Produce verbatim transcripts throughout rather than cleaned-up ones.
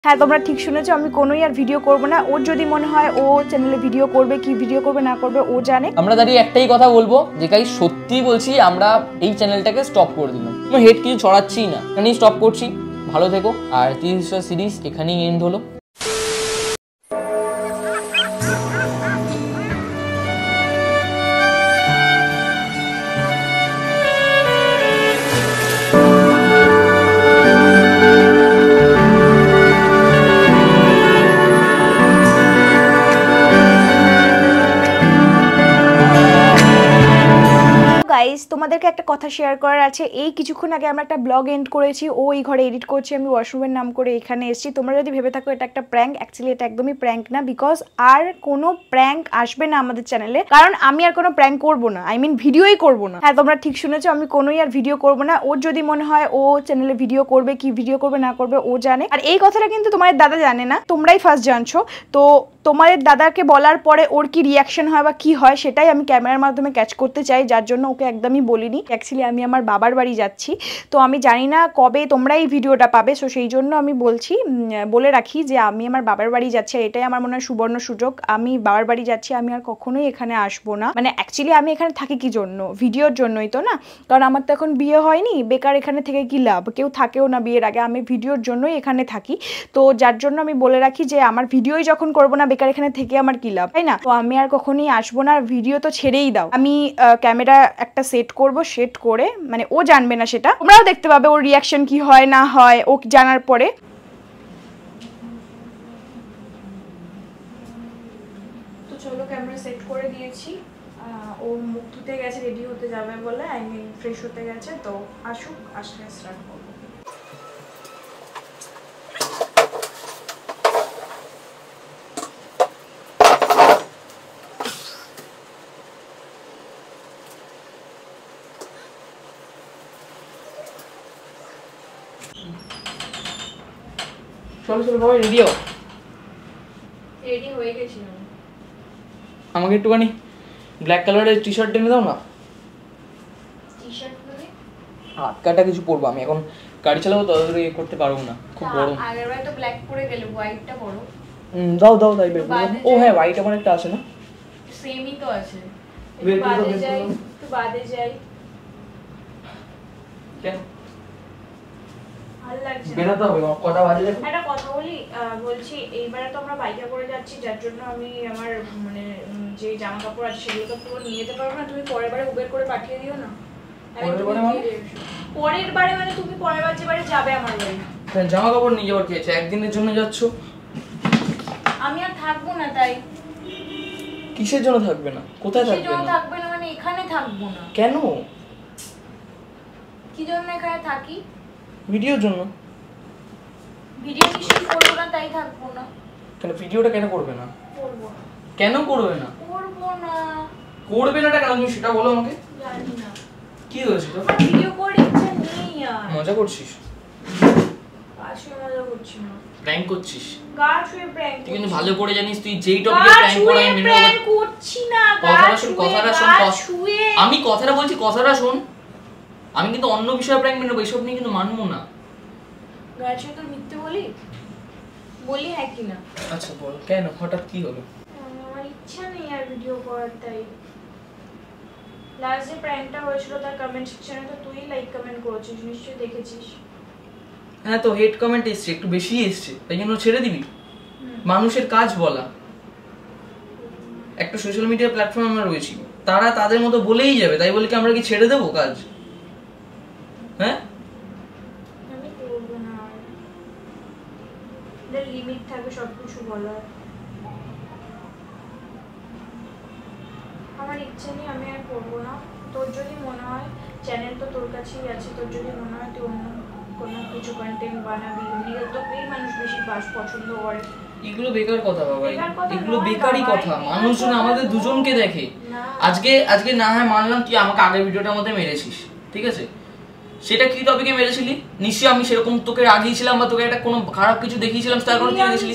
হ্যাঁ, তোমরা ঠিক শুনেছো, আমি কোনোই আর ভিডিও করব না। ওর যদি মনে হয় ও চ্যানেলে ভিডিও করবে, কি ভিডিও করবে না করবে ও জানে। আমরা দাঁড়িয়ে একটাই কথা বলবো যে গাইস সত্যি বলছি, আমরা এই চ্যানেলটাকে স্টপ করে দিলাম। আমরা হেড কিছু ছড়াচ্ছি না, এখানেই স্টপ করছি। ভালো থেকো। আর তিরিশটা সিরিজ এখানেই এন্ড হলো। গাইস, তোমাদেরকে একটা কথা শেয়ার করার আছে। এই কিছুক্ষণ আগে আমরা একটা ব্লগ এন্ড করেছি, ও এই ঘরে এডিট করছি, আমি ওয়াশরুমের নাম করে এখানে এসেছি। তোমরা যদি ভেবে থাকো এটা একটা প্র্যাঙ্ক, অ্যাকচুয়ালি এটা একদমই প্র্যাঙ্ক না। বিকজ আর কোনো প্র্যাঙ্ক আসবে না আমাদের চ্যানেলে, কারণ আমি আর কোনো প্র্যাঙ্ক করবো না, আই মিন ভিডিওই করবো না। হ্যাঁ, তোমরা ঠিক শুনেছো, আমি কোনোই আর ভিডিও করবো না। ওর যদি মনে হয় ও চ্যানেলে ভিডিও করবে, কি ভিডিও করবে না করবে ও জানে। আর এই কথাটা কিন্তু তোমাদের দাদা জানে না, তোমরাই ফার্স্ট জানছো। তো তোমাদের দাদাকে বলার পরে ওর কি রিয়াকশন হয় বা কি হয় সেটাই আমি ক্যামেরার মাধ্যমে ক্যাচ করতে চাই, যার জন্য ওকে একদমই বলিনি। অ্যাকচুয়ালি আমি আমার বাবার বাড়ি যাচ্ছি, তো আমি জানি না কবে তোমরা এই ভিডিওটা পাবে। সো সেই জন্য আমি বলছি, বলে রাখি যে আমি আমার বাবার বাড়ি যাচ্ছি। আর এটাই আমার মনে হয় সুবর্ণ সুযোগ, আমি বাবার বাড়ি যাচ্ছি, আমি আর কখনোই এখানে আসবো না। মানে অ্যাকচুয়ালি আমি এখানে থাকি কি জন্য? ভিডিওর জন্যই তো না, কারণ আমার তো এখন বিয়ে হয়নি, বেকার এখানে থেকে কি লাভ? কেউ থাকেও না বিয়ের আগে, আমি ভিডিওর জন্যই এখানে থাকি। তো যার জন্য আমি বলে রাখি যে আমার ভিডিওই যখন করবো না, বেকার এখানে থেকে আমার কি লাভ, তাই না? তো আমি আর কখনোই আসবো না। আর ভিডিও তো ছেড়েই দাও, আমি ক্যামেরা একটা সেট করব, সেট করে মানে ও জানবে না, সেটা তোমরাও দেখতে পাবে ওর রিয়াকশন কি হয় না হয় ও জানার পরে। তো চলো, ক্যামেরা সেট করে দিয়েছি। ও মুখ ধুতে গেছে, রেডি হতে যাবে বলে, আই মিন ফ্রেশ হতে গেছে। তো আসুক, আসলে স্টার্ট করবো। চলো চলো বাবা, রেডি হও। রেডি হয়ে গেছি আমি। আমাকে একটুখানি ব্ল্যাক কালারের টি শার্ট এনে দাও না। টি শার্ট মানে হাত কাটা কিছু পরবো, আমি এখন গাড়ি চালাবো তো, অত ইয়ে করতে পারবো না, খুব গরম। আগের বার তো ব্ল্যাক পরে গেলে, হোয়াইটটা পরো। হুম, দাও দাও তাই বের করো। ও হ্যাঁ, হোয়াইট আমার একটা আছে না, সেমই তো আছে। বের একটু করো, বাদে বের যাই, করো। একটু বাদে যাই। কেন ভালো লাগছে বের হতে হবে? কটা বাজে দেখো। একটা কথা বলি, বলছি এইবারে তো আমরা বাইকে করে যাচ্ছি, যার জন্য আমি আমার মানে যে জামা কাপড় আছে সেগুলো তো পুরো নিয়ে যেতে পারবো না। তুমি পরের বারে উবের করে পাঠিয়ে দিও না। পরের বারে মানে? পরের বারে মানে তুমি পরের বার যে বারে যাবে আমার বাড়ি। হ্যাঁ, জামা কাপড় নিয়ে যাওয়ার কি আছে? একদিনের জন্য যাচ্ছ। আমি আর থাকবো না, তাই। কিসের জন্য থাকবে না? কোথায় থাকবে না? থাকবে না মানে এখানে থাকবো না। কেন? কি জন্য এখানে থাকি? ভিডিওর জন্য। ভিডিও নিশ্চয়ই করবো না, তাই থাকবো না। কেন ভিডিওটা কেন করবে না? করবো। কেন করবে না? করবো না। করবে না কেন? তুমি সেটা বলো আমাকে। জানি না কি হয়েছে তো? ভিডিও করে ইচ্ছা নেই আর। মজা করছিস? আসলে মজা করছি না। প্র্যাঙ্ক করছিস? গা ছুঁয়ে প্র্যাঙ্ক। তুই কিন্তু ভালো করে জানিস তুই যেই টপিকে প্র্যাঙ্ক করা আমি মেনে প্র্যাঙ্ক করছি না। কথাটা শুন, কথাটা শুন। আমি কথাটা বলছি, কথাটা শুন। আমি কিন্তু অন্য বিষয়ে প্র্যাঙ্ক মেনে নেবো, এসব নিয়ে কিন্তু মানবো না। গা ছুঁয়ে তোর মিথ্যে বলি? বলি হ্যাঁ কি না? আচ্ছা বল, কেন হঠাৎ কি হলো? আমার ইচ্ছা নেই আর ভিডিও করার, তাই। লাস্ট যে প্র্যাঙ্কটা হয়েছিল তার কমেন্ট সেকশনে তো তুই লাইক কমেন্ট করেছিস, নিশ্চয়ই দেখেছিস। হ্যাঁ, তো হেড কমেন্ট এসছে, একটু বেশি এসছে, তাই জন্য ছেড়ে দিবি? মানুষের কাজ বলা, একটা সোশ্যাল মিডিয়া প্ল্যাটফর্মে আমরা রয়েছি, তারা তাদের মতো বলেই যাবে, তাই বলে কি আমরা কি ছেড়ে দেবো কাজ? হ্যাঁ, আমি করবো না। এর লিমিট থাকে সবকিছু বলার। আমার ইচ্ছে নেই, আমি আর করবো না। তোর যদি মনে হয়, চ্যানেল তো তোর কাছেই আছে, তোর যদি মনে হয় তুই অন্য কোনো কিছু কন্টেন্ট বানাবি, নিজের তোকেই মানুষ বেশি বাস পছন্দ করে, এগুলো বেকার কথা বাবা, এগুলো বেকারই কথা। মানুষজন আমাদের দুজনকে দেখে। আজকে আজকে না হয় মানলাম তুই আমাকে আগের ভিডিওটার মধ্যে মেরেছিস, ঠিক আছে, সেটা কি টপিকে মেরেছিলি? নিশ্চয়ই আমি সেরকম তোকে রাগিয়েছিলাম বা তোকে একটা কোনো খারাপ কিছু দেখিয়েছিলাম, তার কারণে তুই মেরেছিলি।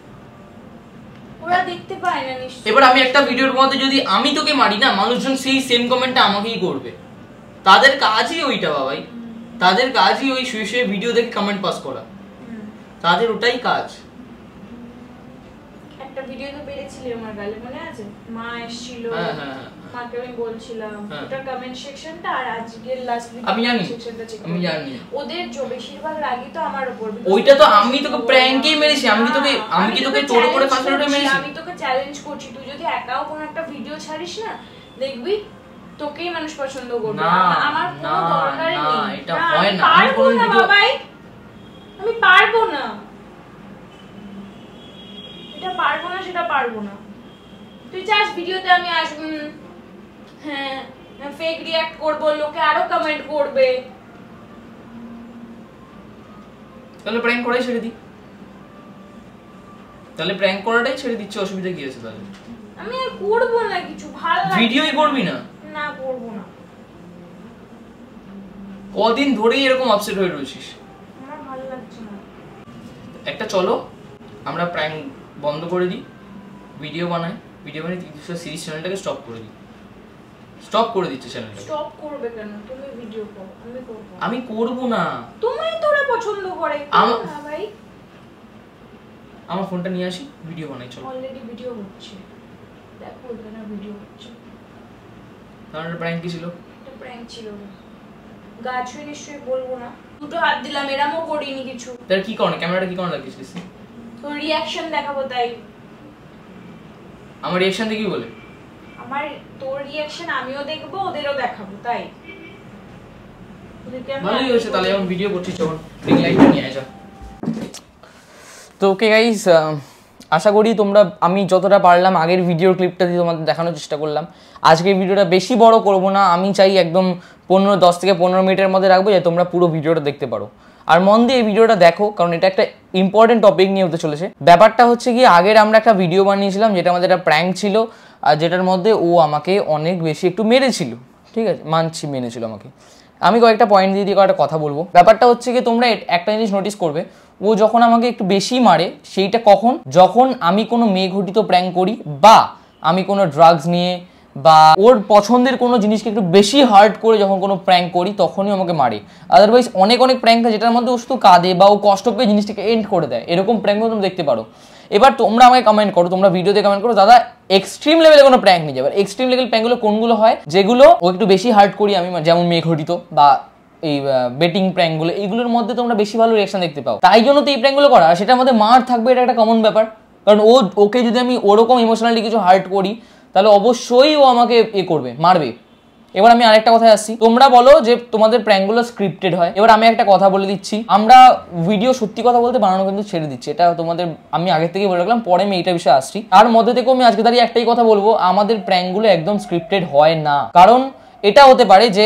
ওরা দেখতে পায় না নিশ্চয়ই। এবার আমি একটা ভিডিওর মধ্যে যদি আমি তোকে মারি না, মানুষজন সেই সেম কমেন্টটা আমাকেই করবে। তাদের কাজই ওইটা বাবাই, তাদের কাজই ওই শুয়ে শুয়ে ভিডিও দেখে কমেন্ট পাস করা। তাদের ওটাই কাজ। একটা ভিডিও তো বেরিয়েছিল আমার গালে, মনে আছে? মা এসেছিল, হ্যাঁ হ্যাঁ মাকে আমি বলছিলাম ওটা কমেন্ট সেকশনটা আর আজকের লাস্ট ভিডিও আমি জানি সেকশনটা চেক আমি জানি ওদের যে বেশিরভাগ রাগই তো আমার উপর। ওইটা তো আমি তোকে প্র্যাঙ্কই মেরেছি, আমি কি তোকে আমি কি তোকে তোর উপরে ফাঁসিটা মেরেছি? আমি তোকে চ্যালেঞ্জ করছি, তুই যদি একাও কোনো একটা ভিডিও ছাড়িস না, দেখবি তোকেই মানুষ পছন্দ করবে। আমার কোনো দরকার নেই, না এটা হয় না। আমি কোন ভিডিও ভাই আমি পারবো না, এটা পারবো না, সেটা পারবো না। তুই চাস ভিডিওতে আমি আসব, হ্যাঁ ফেক রিঅ্যাক্ট করব, লোকে আরো কমেন্ট করবে, তাহলে প্র্যাঙ্ক করাই ছেড়ে দি। তাহলে প্র্যাঙ্ক করাটাই ছেড়ে দিচ্ছি, অসুবিধা কি আছে? তাহলে আমি আর করব না কিছু, ভালো লাগে ভিডিওই করবি না? না করব না। কদিন ধরেই এরকম আপসেট হয়ে রয়েছিস? আমার ভালো লাগছে না। একটা চলো আমরা প্র্যাঙ্ক বন্ধ করে দিই, ভিডিও বানাই, ভিডিও বানাই সিরিজ চ্যানেলটাকে স্টপ করে দিই। স্টপ করে দিচ্ছি চ্যানেলটা। স্টপ করবে কেন? তুমি ভিডিও করো, আমি করব। আমি করব না। তুমি তোরা পছন্দ করে না ভাই। আমার ফোনটা নিয়ে আসি, ভিডিও বানাই চলো। অলরেডি ভিডিও হচ্ছে, দেখো এখানে ভিডিও হচ্ছে। তাহলে প্র্যাঙ্ক কি ছিল? এটা প্র্যাঙ্ক ছিল। গাছ হয়ে নিশ্চয়ই বলবো না, দুটো হাত দিলাম, এরামও করিনি কিছু। তার কি কারণে ক্যামেরাটা কি কারণে লাগিয়েছিস? তো রিঅ্যাকশন দেখাবো তাই। আমার রিঅ্যাকশন দেখি বলে? আমার তোর রিঅ্যাকশন আমিও দেখবো, ওদেরও দেখাবো তাই। ভালোই হয়েছে তাহলে, যখন ভিডিও করছিস যখন রিং লাইটটা নিয়ে আসা। তো ওকে গাইস, আশা করি তোমরা, আমি যতটা পারলাম আগের ভিডিওর ক্লিপটা দিয়ে তোমাদের দেখানোর চেষ্টা করলাম। আজকের ভিডিওটা বেশি বড় করব না, আমি চাই একদম পনেরো দশ থেকে পনেরো মিনিটের মধ্যে রাখবো, যাতে তোমরা পুরো ভিডিওটা দেখতে পারো। আর মন দিয়ে এই ভিডিওটা দেখো, কারণ এটা একটা ইম্পর্টেন্ট টপিক নিয়ে হতে চলেছে। ব্যাপারটা হচ্ছে কি, আগের আমরা একটা ভিডিও বানিয়েছিলাম যেটা আমাদের একটা প্র্যাঙ্ক ছিল, আর যেটার মধ্যে ও আমাকে অনেক বেশি একটু মেরেছিল, ঠিক আছে, মানছি মেরেছিল আমাকে। আমি কয়েকটা পয়েন্ট দিয়ে দিয়ে কয়েকটা কথা বলবো। ব্যাপারটা হচ্ছে কি, তোমরা একটা জিনিস নোটিস করবে, ও যখন আমাকে একটু বেশি মারে সেইটা কখন, যখন আমি কোনো মেয়ে ঘটিত প্র্যাঙ্ক করি, বা আমি কোনো ড্রাগস নিয়ে বা ওর পছন্দের কোনো জিনিসকে একটু বেশি হার্ট করে যখন কোনো প্র্যাঙ্ক করি, তখনই আমাকে মারে। আদারওয়াইজ অনেক অনেক প্র্যাঙ্ক আছে যেটার মধ্যে ও শুধু কাঁদে বা ও কষ্ট পেয়ে জিনিসটাকে এন্ড করে দেয়, এরকম প্র্যাঙ্কও তুমি দেখতে পারো। এবার তোমরা আমাকে কমেন্ট করো, তোমরা ভিডিওতে কমেন্ট করো, দাদা এক্সট্রিম লেভেলে কোনো প্র্যাঙ্ক নিয়ে যাবে। এক্সট্রিম লেভেল প্র্যাঙ্কগুলো কোনগুলো হয়, যেগুলো ও একটু বেশি হার্ট করি আমি, যেমন মেয়ে ঘটিত বা এই বেটিং প্র্যাঙ্কগুলো, এইগুলোর মধ্যে তোমরা বেশি ভালো রিঅ্যাকশন দেখতে পাও। তাই জন্য তো এই প্র্যাঙ্কগুলো করা, আর সেটার মধ্যে মার থাকবে, এটা একটা কমন ব্যাপার। কারণ ও ওকে যদি আমি ওরকম ইমোশনালি কিছু হার্ট করি, তাহলে অবশ্যই ও আমাকে এ করবে, মারবে। এবার আমি আরেকটা কথায় আসছি, তোমরা বলো যে তোমাদের প্র্যাঙ্কগুলো স্ক্রিপ্টেড হয়। এবার আমি একটা কথা বলে দিচ্ছি, আমরা ভিডিও সত্যি কথা বলতে বানানো কিন্তু ছেড়ে দিচ্ছি, এটা তোমাদের আমি আগে থেকেই বলে রাখলাম, পরে আমি এইটা বিষয়ে আসছি। তার মধ্যে থেকেও আমি আজকে দাঁড়িয়ে একটাই কথা বলবো, আমাদের প্র্যাঙ্কগুলো একদম স্ক্রিপ্টেড হয় না। কারণ এটা হতে পারে যে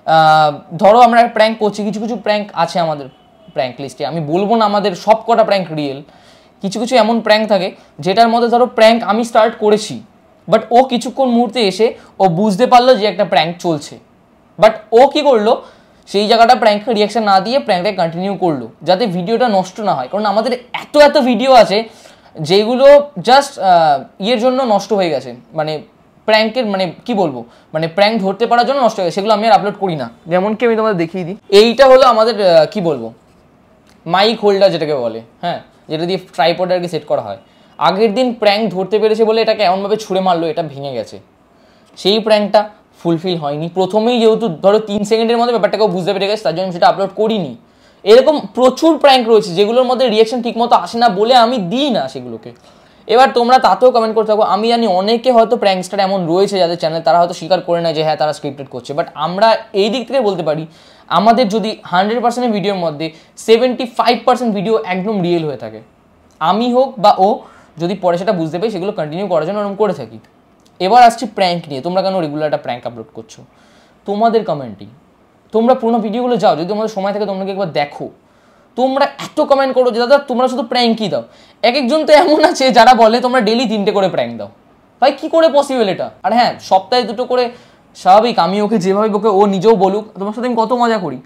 ধরো আমরা প্র্যাঙ্ক করছি, কিছু কিছু প্র্যাঙ্ক আছে আমাদের প্র্যাঙ্ক লিস্টে, আমি বলবো না আমাদের সব কটা প্র্যাঙ্ক রিয়েল, কিছু কিছু এমন প্র্যাঙ্ক থাকে যেটার মধ্যে ধরো প্র্যাঙ্ক আমি স্টার্ট করেছি, বাট ও কিছুক্ষণ মুহূর্তে এসে ও বুঝতে পারলো যে একটা প্র্যাঙ্ক চলছে, বাট ও কি করলো, সেই জায়গাটা প্র্যাঙ্কের রিঅ্যাকশন না দিয়ে প্র্যাঙ্কটা কন্টিনিউ করলো, যাতে ভিডিওটা নষ্ট না হয়। কারণ আমাদের এত এত ভিডিও আছে যেগুলো জাস্ট ইয়ের জন্য নষ্ট হয়ে গেছে, মানে প্র্যাঙ্কের মানে কি বলবো, মানে প্র্যাঙ্ক ধরতে পারার জন্য নষ্ট হয়ে গেছে, সেগুলো আমি আর আপলোড করি না। যেমন কি আমি তোমাদের দেখিয়ে দিই, এইটা হলো আমাদের কি বলবো মাইক হোল্ডার যেটাকে বলে, হ্যাঁ, যেটা দিয়ে ট্রাইপড আর কি সেট করা হয়। আগের দিন প্র্যাঙ্ক ধরতে পেরেছে বলে এটাকে এমনভাবে ছুঁড়ে মারলো, এটা ভেঙে গেছে। সেই প্র্যাঙ্কটা ফুলফিল হয়নি প্রথমেই, যেহেতু ধরো তিন সেকেন্ডের মধ্যে ব্যাপারটাকেও বুঝতে পেরে গেছে, তার জন্য আমি সেটা আপলোড করিনি। এরকম প্রচুর প্র্যাঙ্ক রয়েছে যেগুলোর মধ্যে রিঅ্যাকশন ঠিক মতো আসে না বলে আমি দিই না সেগুলোকে। এবার তোমরা তাতেও কমেন্ট করতে থাকো। আমি জানি অনেকে হয়তো প্র্যাঙ্কস্টার এমন রয়েছে যাদের চ্যানেল, তারা হয়তো স্বীকার করে নেয় যে হ্যাঁ তারা স্ক্রিপ্টেড করছে, বাট আমরা এই দিক থেকে বলতে পারি আমাদের যদি হান্ড্রেড পার্সেন্টের ভিডিওর মধ্যে সেভেন্টি ফাইভ পার্সেন্ট ভিডিও একদম রিয়েল হয়ে থাকে। আমি হোক বা ও যদি পরে সেটা বুঝতে পারি, সেগুলো কন্টিনিউ করার জন্য এরকম করে থাকি। এবার আসছি প্র্যাঙ্ক নিয়ে, তোমরা কেন রেগুলার একটা প্র্যাঙ্ক আপলোড করছো? তোমাদের কমেন্টই, তোমরা পুরোনো ভিডিওগুলো যাও, যদি তোমাদের সময় থাকে তোমরা একবার দেখো, তোমরা এত কমেন্ট করো যে দাদা তোমরা শুধু প্র্যাঙ্কই দাও। এক একজন তো এমন আছে যারা বলে তোমরা ডেলি তিনটে করে প্র্যাঙ্ক দাও। ভাই কি করে পসিবল এটা? আর হ্যাঁ, সপ্তাহে দুটো করে স্বাভাবিক, আমি ওকে যেভাবে ওকে ও নিজেও বলুক, তোমার সাথে আমি কত মজা করি,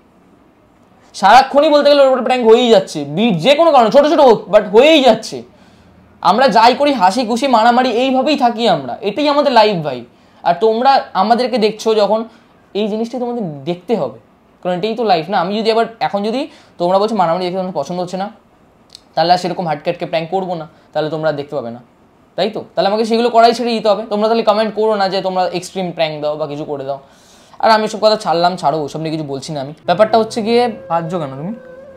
সারাক্ষণই বলতে গেলে ওর উপরে প্র্যাঙ্ক হয়েই যাচ্ছে, যে কোনো কারণে ছোটো ছোটো হোক, বাট হয়েই যাচ্ছে। আমরা যাই করি হাসি খুশি মারামারি এইভাবেই থাকি আমরা, এটাই আমাদের লাইফ ভাই। আর তোমরা আমাদেরকে দেখছো যখন, এই জিনিসটি তোমাদের দেখতে হবে, কারণ এটাই তো লাইফ না। আমি যদি আবার এখন যদি তোমরা বলছো মারামারি দেখে তোমার পছন্দ হচ্ছে না, তাহলে আর সেরকম হাটকাটকে প্র্যাঙ্ক করবো না, তাহলে তোমরা দেখতে পাবে না, তাই তো? তাহলে আমাকে সেগুলো করাই ছেড়ে দিতে হবে। তোমরা তাহলে কমেন্ট করো না যে তোমরা এক্সট্রিম প্র্যাঙ্ক দাও বা কিছু করে দাও। আর আমি সব কথা ছাড়লাম, ছাড়ো, ওসব নিয়ে কিছু বলছি না আমি। ব্যাপারটা হচ্ছে গিয়ে ভাবছো কেন তুমি?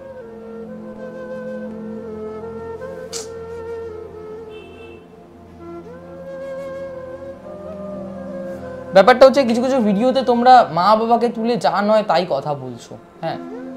ব্যাপারটা হচ্ছে কিছু কিছু ভিডিওতে তোমরা মা বাবাকে তুলে যা নয় তাই কথা বলছো। হ্যাঁ,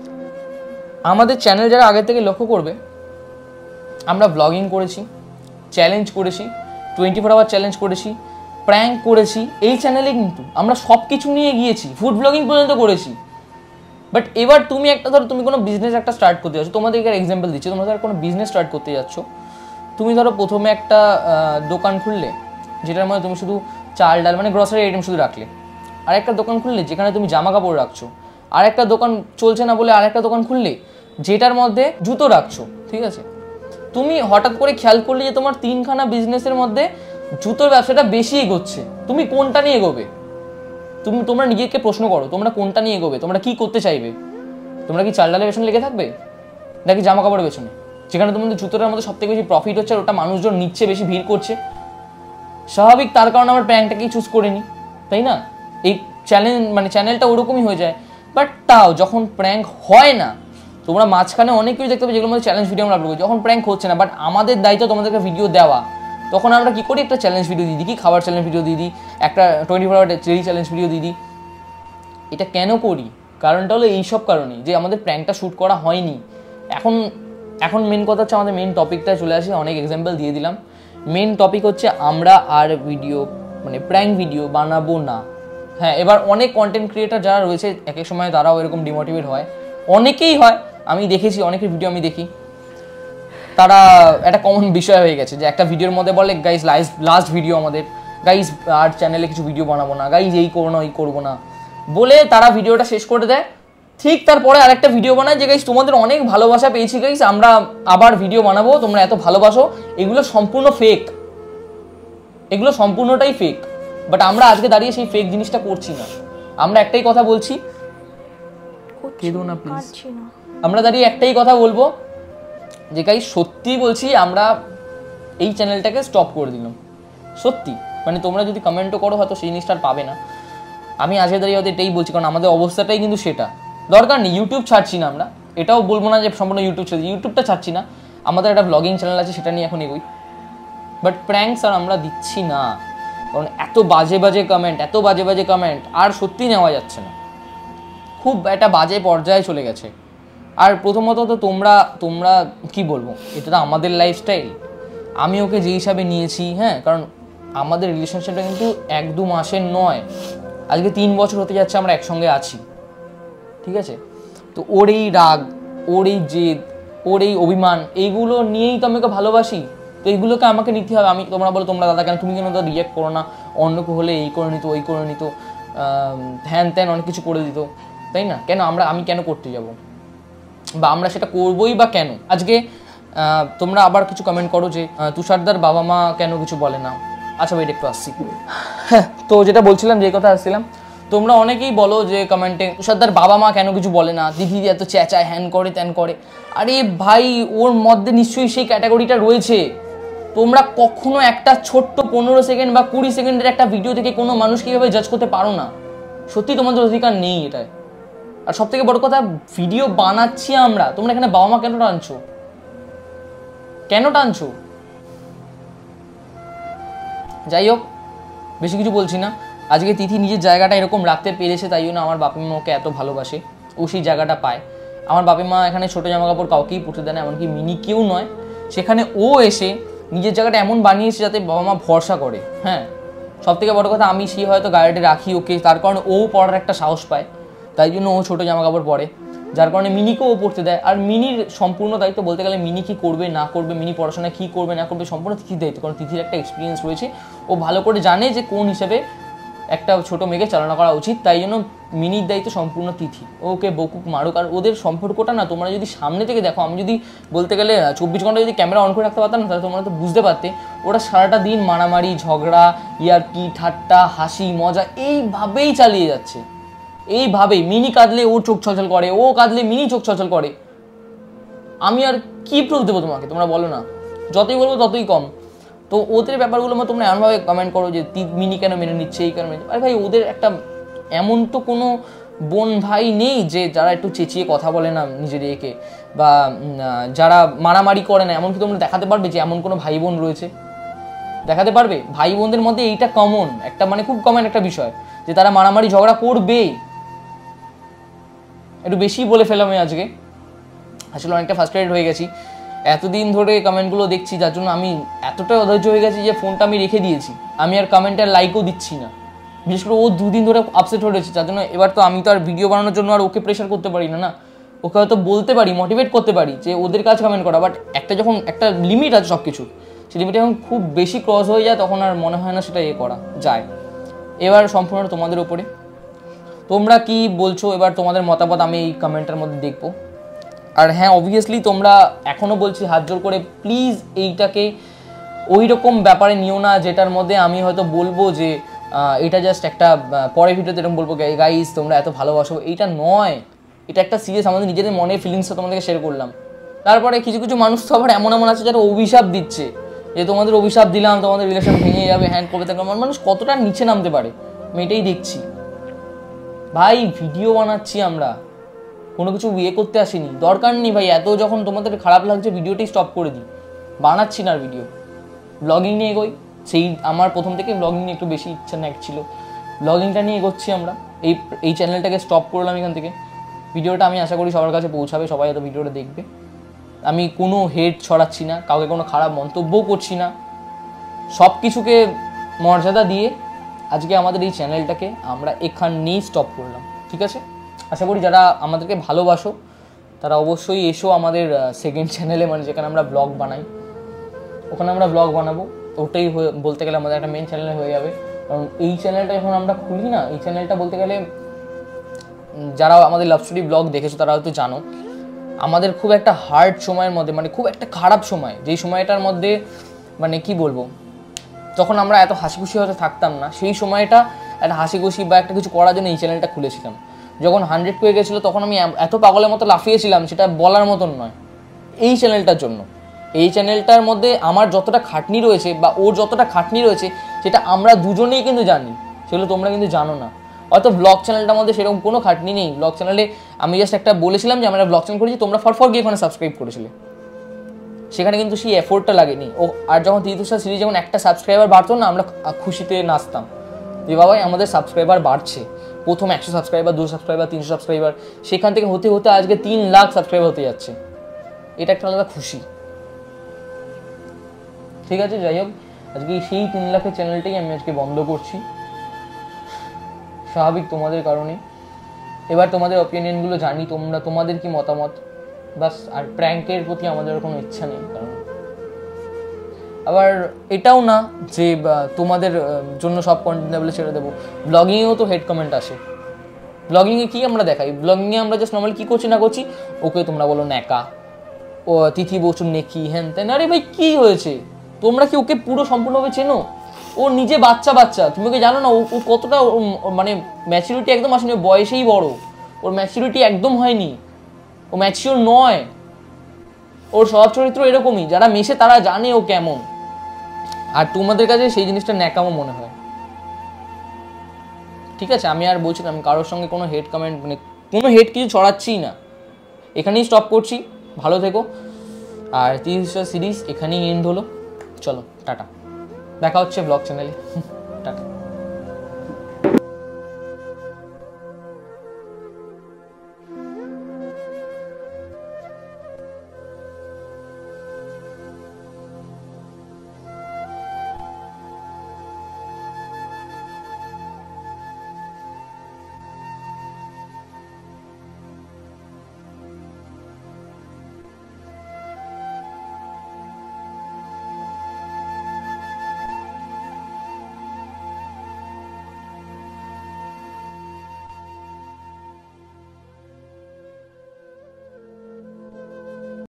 আমাদের চ্যানেল যারা আগে থেকে লক্ষ্য করবে, আমরা ব্লগিং করেছি, চ্যালেঞ্জ করেছি, টোয়েন্টি ফোর আওয়ার চ্যালেঞ্জ করেছি, প্র্যাঙ্ক করেছি। এই চ্যানেলে কিন্তু আমরা সব কিছু নিয়ে গিয়েছি, ফুড ব্লগিং পর্যন্ত করেছি। বাট এবার তুমি একটা ধরো তুমি কোনো বিজনেস একটা স্টার্ট করতে যাচ্ছ, তোমাদেরকে এক্সাম্পল দিচ্ছি, তোমরা ধরো কোনো বিজনেস স্টার্ট করতে যাচ্ছ, তুমি ধরো প্রথমে একটা দোকান খুললে যেটার মধ্যে তুমি শুধু চাল ডাল মানে গ্রসারি আইটেম শুধু রাখলে, আর একটা দোকান খুললে যেখানে তুমি জামা কাপড় রাখছো, আর একটা দোকান চলছে না বলে আর একটা দোকান খুললে যেটার মধ্যে জুতো রাখছো, ঠিক আছে? তুমি হঠাৎ করে খেয়াল করলে যে তোমার তিনখানা বিজনেসের মধ্যে জুতোর ব্যবসাটা বেশি এগোচ্ছে, তুমি কোনটা নিয়ে এগোবে? তুমি তোমরা নিজেকে প্রশ্ন করো, তোমরা কোনটা নিয়ে এগোবে? তোমরা কি করতে চাইবে? তোমরা কি চাল ডালের পেছনে লেগে থাকবে নাকি জামা কাপড়ের পেছনে? যেখানে তোমাদের জুতোটার মধ্যে সব থেকে বেশি প্রফিট হচ্ছে আর ওটা মানুষজন নিচ্ছে, বেশি ভিড় করছে, স্বাভাবিক, তার কারণে আমার প্র্যাঙ্কটাকেই চুজ করে নিই, তাই না? এই চ্যানেল মানে চ্যানেলটা ওরকমই হয়ে যায়। বাট তাও যখন প্র্যাঙ্ক হয় না, তোমরা মাঝখানে অনেক কিছু দেখতে পাবে যেগুলোর মধ্যে চ্যালেঞ্জ ভিডিও আমরা আপলোড করি, যখন প্র্যাঙ্ক হচ্ছে না, বাট আমাদের দায়িত্ব তোমাদেরকে ভিডিও দেওয়া, তখন আমরা কি করি? একটা চ্যালেঞ্জ ভিডিও দিয়ে দিই, কি খাবার চ্যালেঞ্জ ভিডিও দিয়ে দিই, একটা twenty four hour daily challenge video দিয়ে দিই। এটা কেন করি? কারণটা হলো এইসব কারণেই যে আমাদের প্র্যাঙ্কটা শ্যুট করা হয়নি। এখন এখন মেন কথা হচ্ছে, আমাদের মেন টপিকটা চলে আসে, অনেক এক্সাম্পল দিয়ে দিলাম। মেন টপিক হচ্ছে আমরা আর ভিডিও মানে প্র্যাঙ্ক ভিডিও বানাবো না। হ্যাঁ, এবার অনেক কন্টেন্ট ক্রিয়েটার যারা রয়েছে এক এক সময় তারাও এরকম ডিমোটিভেট হয়, অনেকেই হয়, আমি দেখেছি, অনেকের ভিডিও আমি দেখি, তারা একটা কমন বিষয় হয়ে গেছে যে একটা ভিডিওর মধ্যে বলে গাইজ লাস্ট লাস্ট ভিডিও আমাদের, গাইজ আর চ্যানেলে কিছু ভিডিও বানাবো না, গাইজ এই করবো না, ওই করবো না বলে তারা ভিডিওটা শেষ করে দেয়। ঠিক তারপরে আরেকটা ভিডিও বানায় যে গাইজ তোমাদের অনেক ভালোবাসা পেয়েছি গাইজ, আমরা আবার ভিডিও বানাবো, তোমরা এত ভালোবাসো। এগুলো সম্পূর্ণ ফেক, এগুলো সম্পূর্ণটাই ফেক। বাট আমরা আজকে দাঁড়িয়ে সেই ফেক জিনিসটা করছি না, আমরা একটাই কথা বলছি, কেঁদো না প্লিজ, আমরা দাঁড়িয়ে একটাই কথা বলবো যে গাইজ সত্যি বলছি, আমরা এই চ্যানেলটাকে স্টপ করে দিলাম, সত্যি। মানে তোমরা যদি কমেন্টও করো হয়তো সেই জিনিসটা পাবে না। আমি আজকে দাঁড়িয়ে হয়তো এটাই বলছি, কারণ আমাদের অবস্থাটাই কিন্তু সেটা। দরকার নেই, ইউটিউব ছাড়ছি না আমরা, এটাও বলবো না যে সম্পূর্ণ ইউটিউব ছেড়ে, ইউটিউবটা ছাড়ছি না, আমাদের একটা ব্লগিং চ্যানেল আছে, সেটা নিয়ে এখন এগোই। বাট প্র্যাঙ্কস আর আমরা দিচ্ছি না, কারণ এত বাজে বাজে কমেন্ট, এত বাজে বাজে কমেন্ট আর সত্যি নেওয়া যাচ্ছে না, খুব একটা বাজে পর্যায়ে চলে গেছে। আর প্রথমত তো তোমরা তোমরা কি বলবো, এটা তো আমাদের লাইফস্টাইল, আমি ওকে যে হিসাবে নিয়েছি, হ্যাঁ, কারণ আমাদের রিলেশনশিপটা কিন্তু এক দু মাসের নয়, আজকে তিন বছর হতে যাচ্ছে আমরা একসঙ্গে আছি, ঠিক আছে? তো ওর এই রাগ, ওর এই জেদ, ওর এই অভিমান, এইগুলো নিয়েই তো আমি ওকে ভালোবাসি, তো এইগুলোকে আমাকে নিতে হবে। আমি তোমরা বলো তোমরা দাদা কেন তুমি কেন তো রিয়েক্ট করো না, অন্য কেউ হলে এই করে নিত, ওই করে নিত, হ্যান ত্যান অনেক কিছু করে দিত, তাই না? কেন আমরা আমি কেন করতে যাব, বা আমরা সেটা করবোই বা কেন? আজকে তোমরা আবার কিছু কমেন্ট করো যে তুষারদার বাবা মা কেন কিছু বলে না। আচ্ছা ভাই একটু আসছি, হ্যাঁ, তো যেটা বলছিলাম, যে কথা আসছিলাম, তোমরা অনেকেই বলো যে কমেন্টে তুষারদার বাবা মা কেন কিছু বলে না, দিদি এত চেঁচায়, হ্যান করে ত্যান করে। আরে ভাই, ওর মধ্যে নিশ্চয়ই সেই ক্যাটাগরিটা রয়েছে। তোমরা কখনো একটা ছোট্ট পনেরো সেকেন্ড বা কুড়ি সেকেন্ডের একটা ভিডিও থেকে কোনো মানুষকে কীভাবে জাজ করতে পারো না, সত্যি তোমাদের অধিকার নেই এটাই। আর সব থেকে বড় কথা, ভিডিও বানাচ্ছি আমরা, তোমরা এখানে বাবা মা কেন টানছো, কেন টানছো? যাই হোক, বেশি কিছু বলছি না। আজকে তিথি নিজের জায়গাটা এরকম রাখতে পেরেছে, তাই জন্য আমার বাপি মা ওকে এত ভালোবাসে, ও সেই জায়গাটা পায়। আমার বাপি মা এখানে ছোটো জামা কাপড় কাউকেই পরতে দেয় না, এমনকি মিনি কেউ নয়। সেখানে ও এসে নিজের জায়গাটা এমন বানিয়েছে যাতে বাবা মা ভরসা করে। হ্যাঁ, সব থেকে বড় কথা, আমি সেই হয়তো গাড়িতে রাখি ওকে, তার কারণে ও পড়ার একটা সাহস পায়, তাই জন্য ও ছোটো জামা কাপড় পরে, যার কারণে মিনিকেও ও পড়তে দেয়। আর মিনির সম্পূর্ণ দায়িত্ব বলতে গেলে মিনি কী করবে না করবে, মিনি পড়াশোনায় কী করবে না করবে, সম্পূর্ণ তিথির দায়িত্ব, কারণ তিথির একটা এক্সপিরিয়েন্স রয়েছে, ও ভালো করে জানে যে কোন হিসেবে একটা ছোটো মেয়েকে চালনা করা উচিত, তাই জন্য মিনির দায়িত্ব সম্পূর্ণ তিথি। ওকে বকুক মারুক, আর ওদের সম্পর্কটা না তোমরা যদি সামনে থেকে দেখো, আমি যদি বলতে গেলে চব্বিশ ঘন্টা যদি ক্যামেরা অন করে রাখতে পারতাম না, তাহলে তোমরা তো বুঝতে পারতে ওরা সারাটা দিন মারামারি, ঝগড়া, ইয়ার্কি, ঠাট্টা, হাসি, মজা এইভাবেই চালিয়ে যাচ্ছে, এইভাবেই। মিনি কাঁদলে ওর চোখ ছলছল করে, ও কাঁদলে মিনি চোখ ছলছল করে। আমি আর কি প্রুফ দেবো তোমাকে, তোমরা বলো না, যতই বলবো ততই কম। তো ওদের ব্যাপারগুলো তোমরা এমনভাবে কমেন্ট করো যে মিনি কেন মেনে নিচ্ছে, এই কেন মেনে, আরে ভাই ওদের একটা এমন তো কোনো বোন ভাই নেই যে যারা একটু চেঁচিয়ে কথা বলে না নিজের একে, বা যারা মারামারি করে না, এমন কি তোমরা দেখাতে পারবে যে এমন কোনো ভাই বোন রয়েছে? দেখাতে পারবে? ভাই বোনদের মধ্যে এইটা কমন একটা, মানে খুব কমন একটা বিষয় যে তারা মারামারি ঝগড়া করবে। একটু বেশি বলে ফেলাম আমি আজকে, আসলে অনেকটা ফার্স্ট্রেটেড হয়ে গেছি, এতদিন ধরে কমেন্টগুলো দেখছি, যার জন্য আমি এতটাই অধৈর্য হয়ে গেছি যে ফোনটা আমি রেখে দিয়েছি, আমি আর কমেন্টের লাইকও দিচ্ছি না। বিশেষ করে ও দুদিন ধরে আপসেট হয়ে রয়েছে, যার জন্য এবার তো আমি তো আর ভিডিও বানানোর জন্য আর ওকে প্রেশার করতে পারি না, না ওকে হয়তো বলতে পারি, মোটিভেট করতে পারি যে ওদের কাজ কমেন্ট করা, বাট একটা যখন একটা লিমিট আছে সব কিছু, সেই লিমিট যখন খুব বেশি ক্রস হয়ে যায় তখন আর মনে হয় না সেটা এ করা যায়। এবার সম্পূর্ণ তোমাদের ওপরে, তোমরা কি বলছো, এবার তোমাদের মতামত আমি এই কমেন্টের মধ্যে দেখবো। আর হ্যাঁ, অবভিয়াসলি তোমরা এখনও বলছি হাত জোর করে, প্লিজ এইটাকে ওই রকম ব্যাপারে নিও না যেটার মধ্যে আমি হয়তো বলবো যে এটা জাস্ট একটা পরে ভিডিওতে এরকম বলবো গাইস তোমরা এত ভালোবাসো, এইটা নয়, এটা একটা সিরিয়াস আমাদের নিজেদের মনের ফিলিংসটা তোমাদেরকে শেয়ার করলাম। তারপরে কিছু কিছু মানুষ তো আবার এমন এমন আছে যারা অভিশাপ দিচ্ছে যে তোমাদের অভিশাপ দিলাম, তোমাদের রিলেশন ভেঙে যাবে, হ্যান্ড করবে, থাকবে। মানুষ কতটা নিচে নামতে পারে আমি এটাই দেখছি। ভাই ভিডিও বানাচ্ছি আমরা, কোনো কিছু বিয়ে করতে আসিনি, দরকার নেই ভাই এত, যখন তোমাদের খারাপ লাগছে ভিডিওটাই স্টপ করে দিই, বানাচ্ছি না ভিডিও, ব্লগিং নিয়ে এগোই। সেই আমার প্রথম থেকে ব্লগিং নিয়ে একটু বেশি ইচ্ছা ন্যাক ছিল, ব্লগিংটা নিয়ে এগোচ্ছি আমরা। এই এই চ্যানেলটাকে স্টপ করলাম এখান থেকে, ভিডিওটা আমি আশা করি সবার কাছে পৌঁছাবে, সবাই হয়তো ভিডিওটা দেখবে। আমি কোনো হেট ছড়াচ্ছি না, কাউকে কোনো খারাপ মন্তব্যও করছি না, সব কিছুকে মর্যাদা দিয়ে আজকে আমাদের এই চ্যানেলটাকে আমরা এখানেই স্টপ করলাম, ঠিক আছে? আশা করি যারা আমাদেরকে ভালোবাসো তারা অবশ্যই এসো আমাদের সেকেন্ড চ্যানেলে, মানে যেখানে আমরা ব্লগ বানাই, ওখানে আমরা ব্লগ বানাবো। ওটাই বলতে গেলে আমাদের একটা মেন চ্যানেল হয়ে যাবে, কারণ এই চ্যানেলটা যখন আমরা খুলি না, এই চ্যানেলটা বলতে গেলে যারা আমাদের লাভ স্টোরি ব্লগ দেখেছো তারা হয়তো জানো, আমাদের খুব একটা হার্ড সময়ের মধ্যে, মানে খুব একটা খারাপ সময়, যেই সময়টার মধ্যে মানে কি বলবো, তখন আমরা এত হাসি খুশি হয়তো থাকতাম না, সেই সময়টা একটা হাসি খুশি বা একটা কিছু করার জন্য এই চ্যানেলটা খুলেছিলাম। যখন হান্ড্রেড পেয়ে গেছিলো তখন আমি এত পাগলের মতো লাফিয়েছিলাম, সেটা বলার মতন নয়, এই চ্যানেলটার জন্য। এই চ্যানেলটার মধ্যে আমার যতটা খাটনি রয়েছে বা ওর যতটা খাটনি রয়েছে সেটা আমরা দুজনেই কিন্তু জানি, সেগুলো তোমরা কিন্তু জানো না। হয়তো ব্লগ চ্যানেলটার মধ্যে সেরকম কোনো খাটনি নেই, ব্লগ চ্যানেলে আমি জাস্ট একটা বলেছিলাম যে আমরা ব্লগ চ্যানেল করেছি, তোমরা ফটফট গিয়ে ওখানে সাবস্ক্রাইব করেছিলে, সেখানে কিন্তু সেই এফোর্টটা লাগেনি। ও আর যখন তীর্থসার সিরিজ যখন একটা সাবস্ক্রাইবার বাড়তো না, আমরা খুশিতে নাচতাম যে বাবাই আমাদের সাবস্ক্রাইবার বাড়ছে, প্রথম একশো সাবস্ক্রাইবার, দুশো সাবস্ক্রাইবার, তিনশো সাবস্ক্রাইবার, সেখান থেকে হতে হতে আজকে তিন লাখ সাবস্ক্রাইবার হতে যাচ্ছে, এটা একটা আলাদা খুশি, ঠিক আছে? যাই হোক, আজকে সেই তিন লাখের চ্যানেলটাই আমি আজকে বন্ধ করছি, স্বাভাবিক তোমাদের কারণে। এবার তোমাদের অপিনিয়নগুলো জানি, তোমরা তোমাদের কি মতামত, বাস। আর প্র্যাঙ্কের প্রতি আমাদের কোনো ইচ্ছা নেই, কারণ আবার এটাও না যে তোমাদের জন্য সব কন্টেন্ট বলে ছেড়ে দেবো, ব্লগিংয়েও তো হেড কমেন্ট আসে। ব্লগিংয়ে কি আমরা দেখাই, ব্লগিংয়ে আমরা জাস্ট নর্মালি কী করছি না করছি, ওকে তোমরা বলো ন্যাকা, ও তিথি বসুন নেকি, হ্যান তেন, আরে ভাই কী হয়েছে, তোমরা কি ওকে পুরো সম্পূর্ণভাবে চেনো? ও নিজে বাচ্চা বাচ্চা, তুমি ওকে জানো না ও কতটা মানে ম্যাচুরিটি একদম আসেনি, বয়সেই বড়, ওর ম্যাচুরিটি একদম হয়নি, ও ম্যাচিওর নয়, ওর স্বভাব চরিত্র এরকমই, যারা মেশে তারা জানে ও কেমন। আর তোমাদের কাছে সেই জিনিসটা ন্যাকামো মনে হয়, ঠিক আছে? আমি আর বলছি না, আমি কারোর সঙ্গে কোনো হেড কমেন্ট মানে কোনো হেড কিছু ছড়াচ্ছিই না, এখানেই স্টপ করছি। ভালো থেকো। আর তিরিশটা সিরিজ এখানেই এন্ড হলো, চলো টাটা, দেখা হচ্ছে ব্লগ চ্যানেলে।